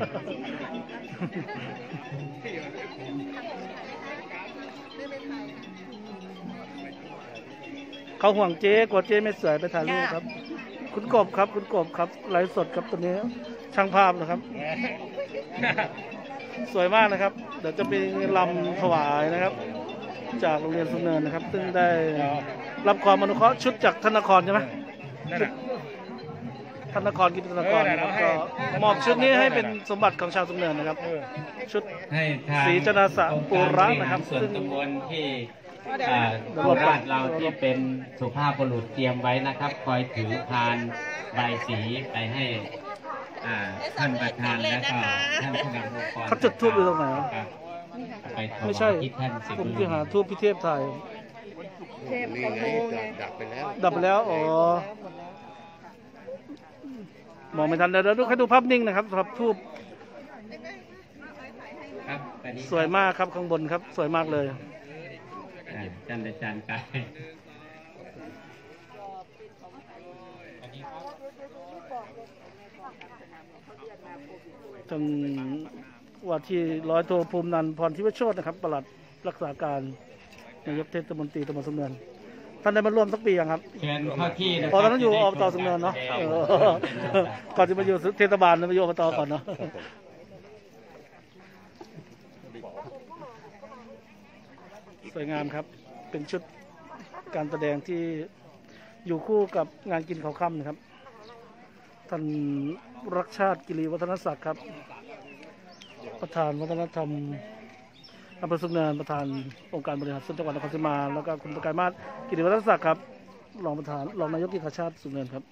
เขาห่วงเจ๊กลัวเจ๊ไม่สวยไปถ่ายรูปครับคุณกบครับไลฟ์สดครับตัวนี้ช่างภาพนะครับสวยมากนะครับเดี๋ยวจะมีลำถวายนะครับจากโรงเรียนสูงเนินนะครับซึ่งได้รับความอนุเคราะห์ชุดจากธนครใช่ไหมธนครกิจธนครนะครับก็มอบชุดนี้ให้เป็นสมบัติของชาวสูงเนินนะครับชุดศรีจนาสะปุระนะครับซึ่งตำบลที่โคราชเราที่เป็นสุภาพบุรุษเตรียมไว้นะครับคอยถือพานใบสีไปให้ท่านประธานและก็ท่านผู้นำองค์กรเขาจุดทูบอยู่ตรงไหนไม่ใช่ผมจะหาทูบพิเทพถ่ายดับไปแล้วอ๋อมองไม่ทันเดี๋ยวดูให้ดูภาพนิ่งนะครับสำหรับทูบสวยมากครับข้างบนครับสวยมากเลยจันทร์จันทร์กายท่านว่าที่ร้อยโทภูมินันท์พรทิวโชตินะครับปลัดรักษาการนายกเทศมนตรีตำบลสูงเนินท่านได้มาร่วมสักปียังครับเชิญเข้าที่ตอนนั้นอยู่อบตสูงเนินเนาะก่อนจะมาอยู่เทศบาลมาอยู่อบตก่อนเนาะสวยงามครับเป็นชุดการแสดงที่อยู่คู่กับงานกินข้าวค่ำนะครับท่านรักชาติกิรีวัฒนศักดิ์ครับประธานวัฒนธรรมอำเภอสูงเนินประธานองค์การบริหารส่วนจังหวัดนครศรีธรรมราชแล้วก็คุณประกายมาศกิติวัฒนศักดิ์ครับรองนายกกิจการชาติสูงเนินครับ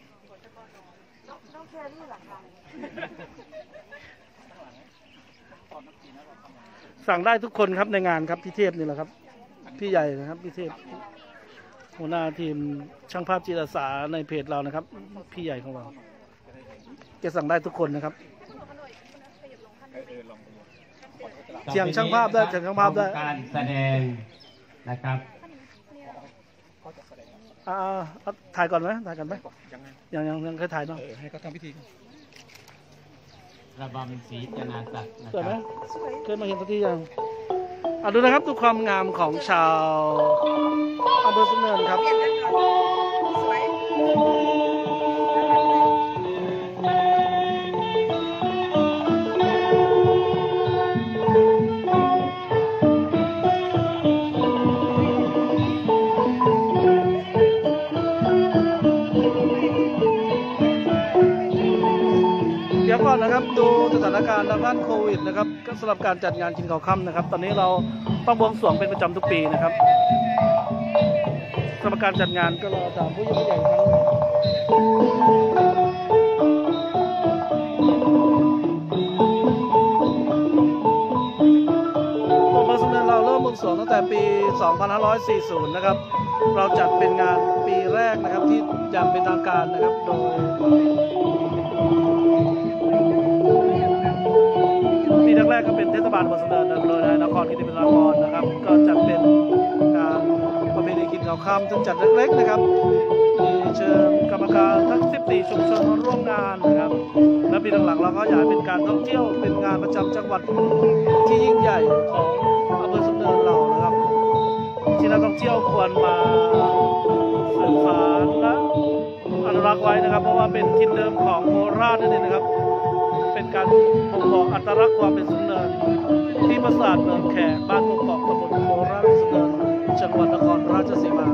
สั่งได้ทุกคนครับในงานครับพี่เทพนี่แหละครับพี่ใหญ่นะครับพี่เทพหัวหน้าทีมช่างภาพจิตอาสาในเพจเรานะครับพี่ใหญ่ของเราจะสั่งได้ทุกคนนะครับเสียงช่างภาพได้เสียงช่างภาพได้การแสดงนะครับถ่ายก่อนไหมถ่ายกันไหมยังเคยถ่ายเนาะให้เขาทำพิธีระบำศรีจนาศักดิ์นะครับเคยมาเห็นสักทียังดูนะครับดูความงามของชาวอำเภอสูงเนินครับเดี๋ยวก่อนนะครับดูสถานการณ์ทางด้านโควิดนะครับสำหรับการจัดงานกินข้าวค่ำนะครับตอนนี้เราต้องบวงสรวงเป็นประจำทุกปีนะครับสำหรับการจัดงานก็รอถามผู้ใหญ่ครั้งอำเภอสูงเนินเราเริ่มบวงสรวงตั้งแต่ปี 2540 นะครับเราจัดเป็นงานปีแรกนะครับที่อย่างเป็นทางการนะครับโดยกก็เป็นเทศบาลอำเภอสูงเนินโดยนายนครกิติเป็นนครนะครับ ก็จัดเป็นการประเพณีกินข้าวค่ำซึ่งจัดเล็กๆนะครับมีเชิญกรรมการทั้ง14ชุมชนมาร่วมงานนะครับและปีหลังๆเราก็อยากให้เป็นการท่องเที่ยวเป็นงานประจำจังหวัดที่ยิ่งใหญ่ของอำเภอสูงเนินเรานะครับที่นักท่องเที่ยวควรมาสืบสานและอนุรักษ์ไว้นะครับเพราะว่าเป็นถิ่นเดิมของโคราชนั่นเองนะครับเป็นการบ่งบอกอัตลักษณ์ความเป็นสูงเนินที่ปราสาทเมืองแขกบ้านกกอกตำบลโคราชสูงเนินจังหวัดนครราชสีมา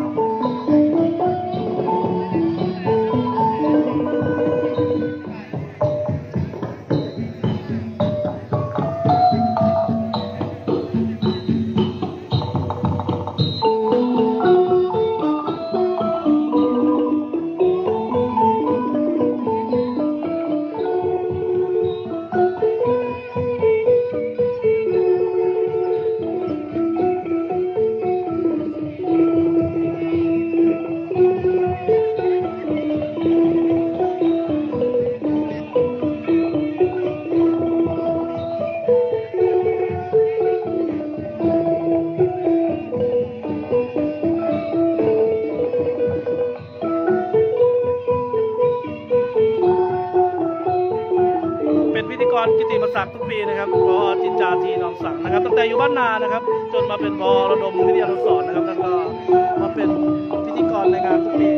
กิติมศักดิ์ทุกปีนะครับพอจินจาทีนองสังนะครับตั้งแต่อยู่บ้านนานะครับจนมาเป็นพอระดมวิทยานุสรณ์นะครับแล้วก็มาเป็นพิธีกรในงานทุกปี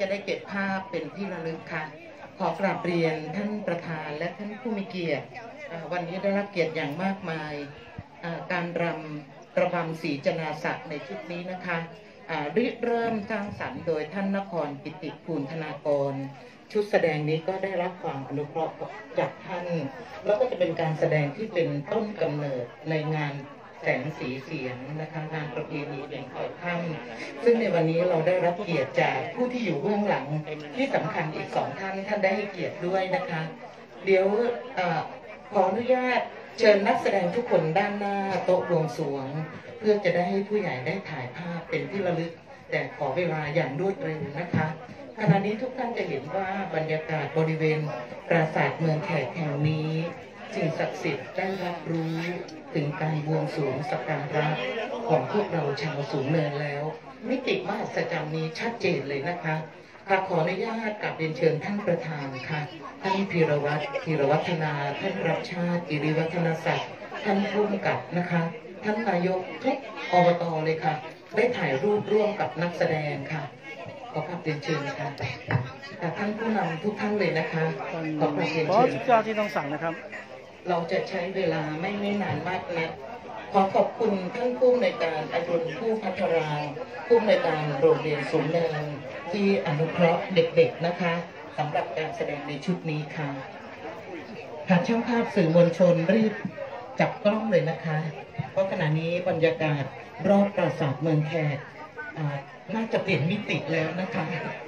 ได้เก็บภาพเป็นที่ระลึกค่ะขอกราบเรียนท่านประธานและท่านผู้มีเกียรติวันนี้ได้รับเกียรติอย่างมากมายการรำกระบำศรีจนาศักดิ์ในชุดนี้นะคะเริ่มสร้างสรรค์โดยท่านนครกิติภูลธนากรชุดแสดงนี้ก็ได้รับความอนุเคราะห์จากท่านแล้วก็จะเป็นการแสดงที่เป็นต้นกำเนิดในงานแสงสีเสียงนะคะงานประเพณีเป็นข่อยค่ำซึ่งในวันนี้เราได้รับเกียรติจากผู้ที่อยู่เบื้องหลังที่สำคัญอีก2 ท่านได้ให้เกียรติด้วยนะคะเดี๋ยวขออนุญาตเชิญนักแสดงทุกคนด้านหน้าโต๊ะบวงสรวงเพื่อจะได้ให้ผู้ใหญ่ได้ถ่ายภาพเป็นที่ระลึกแต่ขอเวลาอย่างรวดเร็วนะคะขณะนี้ทุกท่านจะเห็นว่าบรรยากาศบริเวณปราสาทเมืองแขกแห่งนี้สิ่งศักดิ์สิทธิ์ได้รับรู้ถึงการบวงสรวงสักการะของพวกเราชาวสูงเนินแล้วมิติมหัศจรรย์นี้ชัดเจนเลยนะคะขออนุญาตกราบเรียนเชิญท่านประธานค่ะท่านพีรวัฒนาท่านรัชชาติกิริวัฒนศักดิ์ท่านผู้กำกับนะคะท่านนายกทุกอบตเลยค่ะได้ถ่ายรูปร่วมกับนักแสดงค่ะขอกราบเรียนเชิญค่ะท่านผู้นำทุกท่านเลยนะคะขอกราบเรียนเชิญเจ้าที่ต้องสั่งนะครับเราจะใช้เวลาไม่นานมากนักขอขอบคุณท่านผู้อำนวยการอดุลผู้พัฒนาผู้อำนวยการโรงเรียนสูงเนินที่อนุเคราะห์เด็กๆนะคะสำหรับการแสดงในชุดนี้ค่ะช่างภาพสื่อมวลชนรีบจับกล้องเลยนะคะเพราะขณะนี้บรรยากาศรอบปราสาทเมืองแขกน่าจะเปลี่ยนมิติแล้วนะคะ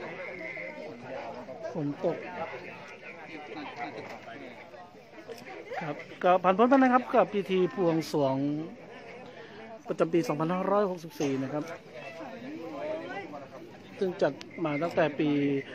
ฝนตกครับก็ผ่านพ้นไปนะครับกับพิธีบวงสรวงประจำปี 2564 นะครับซึ่งจัดมาตั้งแต่ปี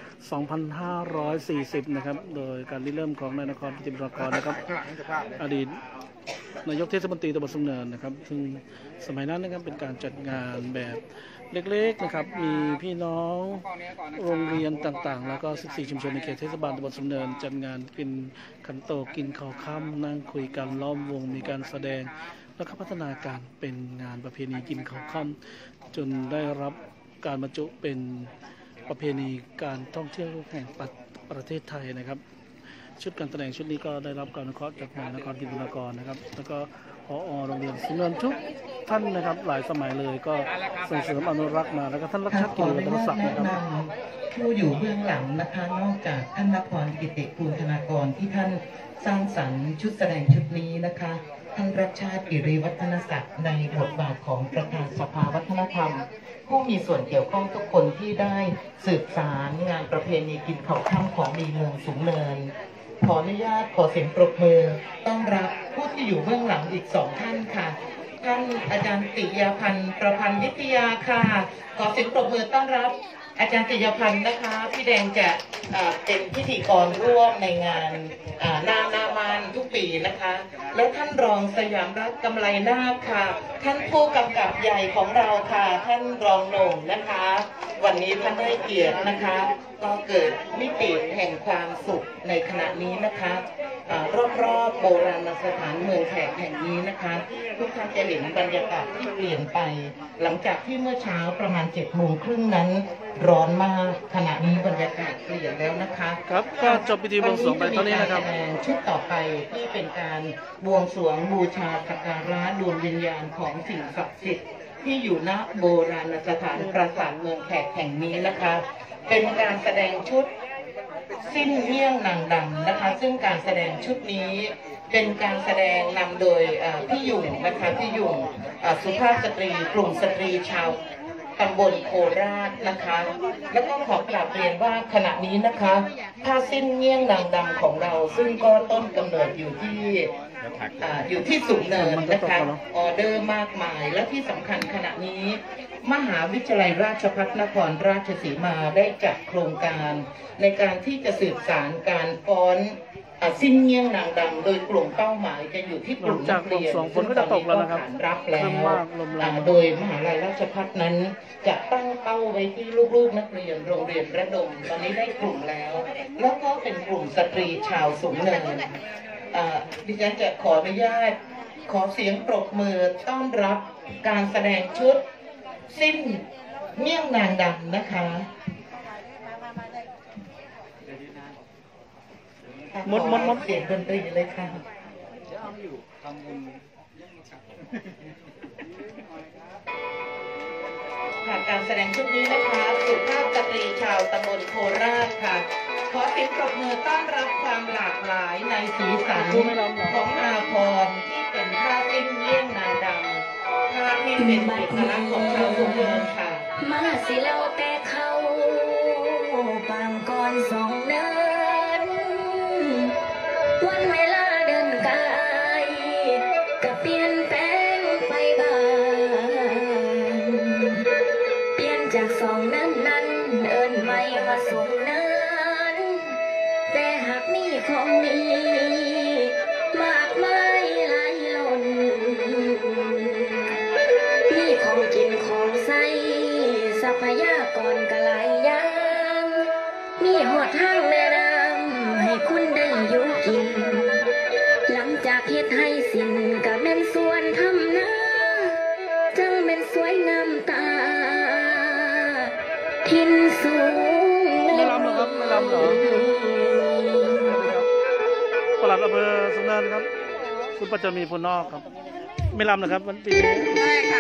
2540 นะครับโดยการริเริ่มของนายนครกิติบุตรกรนะครับอดีตนายกเทศมนตรีตำบลสูงเนินนะครับซึ่งสมัยนั้นนะครับเป็นการจัดงานแบบเล็กๆนะครับมีพี่น้องโรงเรียนต่างๆแล้วก็14ชุมชนในเขตเทศบาลตำบลสูงเนินจัดงานกินขันโตกกินข้าวค่ำนั่งคุยกันล้อมวงมีการแสดงแล้วก็พัฒนาการเป็นงานประเพณีกินข้าวค่ำจนได้รับการบรรจุเป็นประเพณีการท่องเที่ยวแห่งประเทศไทยนะครับชุดการแสดงชุดนี้ก็ได้รับการอนุเคราะห์จากนายนครกิติบุตรกรนะครับแล้วก็ผอ.โรงเรียนสูงเนินทุกท่านนะครับหลายสมัยเลยก็ส่งเสริมอนุรักษ์มาแล้วก็ท่านรักชาติกิติวัฒนศักดิ์นะครับผู้อยู่เบื้องหลังนะคะนอกจากท่านนครกิติภูลธนากรที่ท่านสร้างสรรค์ชุดแสดงชุดนี้นะคะท่านรัชชาติกิริวัฒนศักดิ์ในบทบาทของประธานสภาวัฒนธรรมผู้มีส่วนเกี่ยวข้องทุกคนที่ได้สืบสารงานประเพณีกินข้าวค่ำของดีเมืองสูงเนินขออนุญาตขอเสียงปรบมือต้อนรับผู้ที่อยู่เบื้องหลังอีก2 ท่านค่ะท่านอาจารย์ติยาพันธ์ประพันธ์วิทยาค่ะขอเสียงปรบมือต้อนรับอาจารย์ติยาพันธ์นะคะพี่แดงจะเป็นพิธีกรร่วมในงานนามานทุกปีนะคะและท่านรองสยามรัตน์กำไลนาคค่ะท่านผู้กำกับใหญ่ของเราค่ะท่านรองโหน่งนะคะวันนี้ท่านได้เกียรตินะคะก็เกิดมิติแห่งความสุขในขณะนี้นะคะรอบๆโบราณสถานเมืองแขกแห่งนี้นะคะทุกท่านจะเห็นบรรยากาศที่เปลี่ยนไปหลังจากที่เมื่อเช้าประมาณ7:30นั้นร้อนมากขณะนี้บรรยากาศเปลี่ยนแล้วนะคะครับก็จบพิธีบวงสรวงไปตอนนี้นะครับชุดต่อไปที่เป็นการบวงสรวงบูชาสักการะดวงวิญญาณของสิ่งศักดิ์สิทธิ์ที่อยู่ณโบราณสถานปราสาทเมืองแขกแห่งนี้นะคะเป็นการแสดงชุดสิ้นเมี่ยงนางดำนะคะซึ่งการแสดงชุดนี้เป็นการแสดงนำโดยพี่หยุ่งนะคะพี่หยุ่งสุภาพสตรีกลุ่มสตรีชาวตำบลโคราชนะคะแล้วก็ขอกราบเรียนว่าขณะนี้นะคะผ้าสิ้นเมี่ยงนางดำของเราซึ่งก็ต้นกำเนิดอยู่ที่สูงเนินนะคะออเดอร์มากมายและที่สำคัญขณะนี้มหาวิทยาลัยราชภัฏนครราชสีมาได้จัดโครงการในการที่จะสืบสานการฟ้อนสิ้นเงี้ยงนางดำโดยกลุ่มเป้าหมายจะอยู่ที่กลุ่มนักเรียนซึ่งตอนนี้ก็รับแล้วโดยมหาวิทยาลัยราชภัฏนั้นจะตั้งเป้าไว้ที่ลูกๆนักเรียนโรงเรียนระดมตอนนี้ได้กลุ่มแล้วแล้วก็เป็นกลุ่มสตรีชาวสูงเนินดิฉันจะขออนุญาตขอเสียงปรบมือต้อนรับการแสดงชุดสิ้นเมี่ยงนางดำนะคะมดเสียงดนตรีเลยค่ะการแสดงชุดนี้นะคะสุภาพสตรีชาวตำบลโคราชค่ะขอเสียงปรบมือต้อนรับความหลากหลายในสีสันของอาภรณ์ที่เป็นผ้าสิ้นเลี่ยงนางดำผ้าที่เป็นเอกลักษณ์ของชาวสุพรรณค่ะมาสิเราแต่เขาบางก่อนสองเดินวันเวลาเดินกายก็เปลี่ยนแปลงไปบ้างเปลี่ยนจากสองนั้นเอิ้นไม่ว่าสมนั้นแต่หากมีของดีมากมายหลายล้นมีของกินของใช้ทรัพยากรกะหลายอย่างมีหอดทางแม่น้ำให้คุณได้อยู่กินหลังจากเฮ็ดให้สิ้นก็แม่นส่วนทำนาจังแม่นสวยงามตาทินสูงไม่รำหรอครับไม่รำหรอปลัดอำเภอสุนทรครับคุณปัจจมีพลนอกครับไม่รำนะครับวันปีนี้ใช่ค่ะ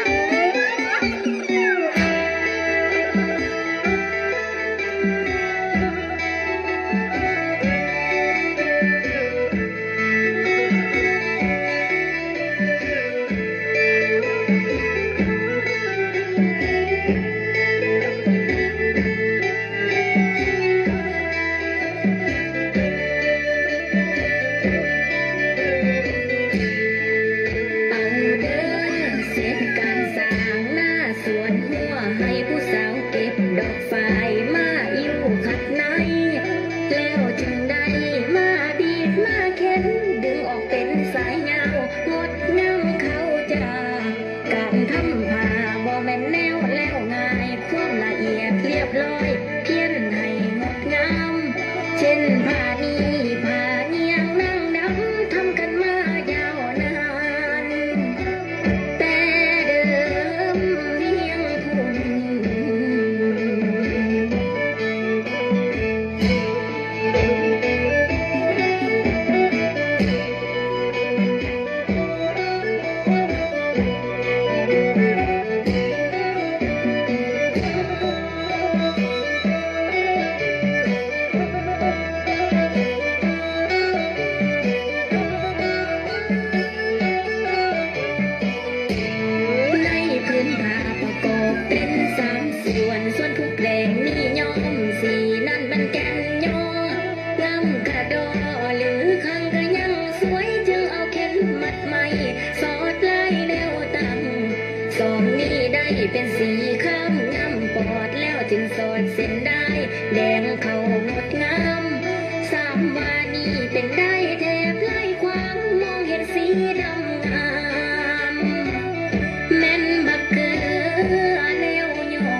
เป็นสีข้ามงามปอดแล้วจึงสอดเส้นได้แดงเขางดงามสามวานีเป็นได้แทบไล่ความมองเห็นสีดำงามแม่นบักเกลือแนวยอ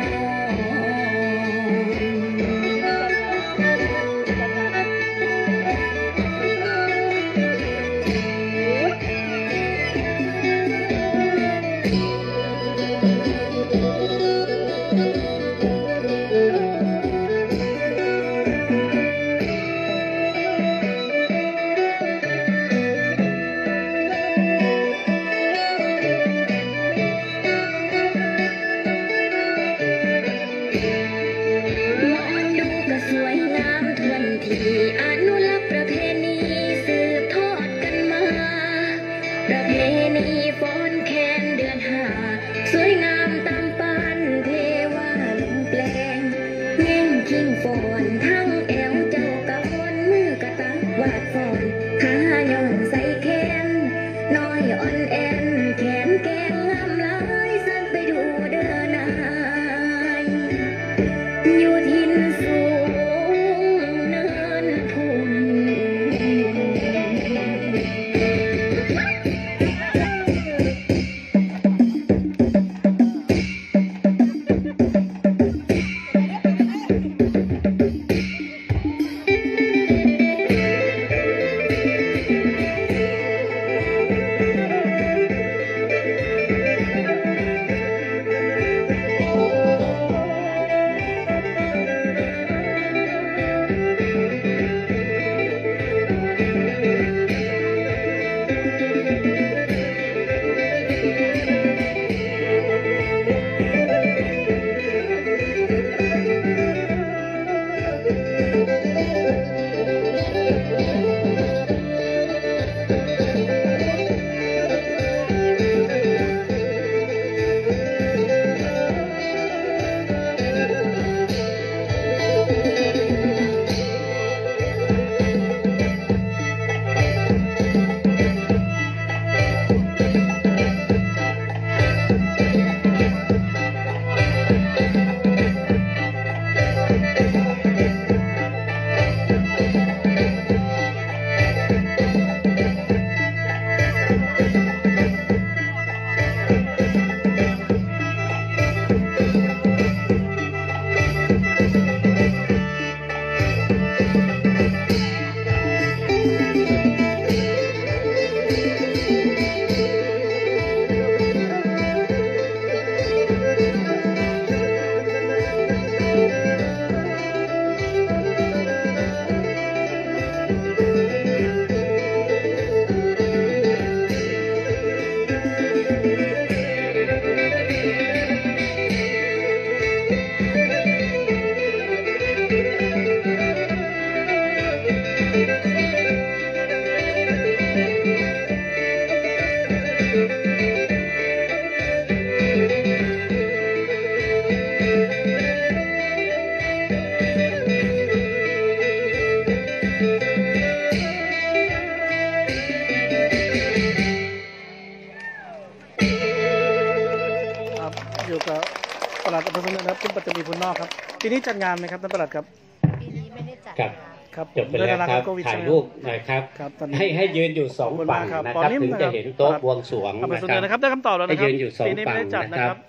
อยู่กับปลัดอำเภอสูงเนินครับคุณปัตตานีพูนนอกครับปีนี้จัดงานไหมครับท่านปลัดครับปีนี้ไม่ได้จัดครับครับจบไปแล้วครับถ่ายรูปนะครับครับตอนนี้ให้ยืนอยู่สองฝั่งนะครับถึงจะเห็นโต๊ะบวงสรวงอำเภอนะสูงคเนิรันบนะครับได้คำตอบแล้วให้นะครับยืนอยู่สองปีนี้ฝั่ไม่งได้จัดนะนะคครัรับบ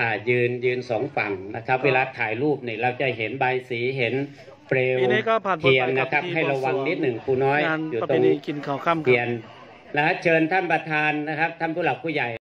ยืนสองฝั่งนะครับ เวลาถ่ายรูปเนี่ยเราจะเห็นใบสีเห็นเปลวปีนี้ก็ผ่านพ้นเทียนไปนะครับที่ให้ระวังนิดหนึ่งครูน้อยงานอยู่ประตเพรงณีกินข้าวค่ำคเทียรับนและเชิญท่านประธานนะครับท่านผู้หลักผู้ใหญ่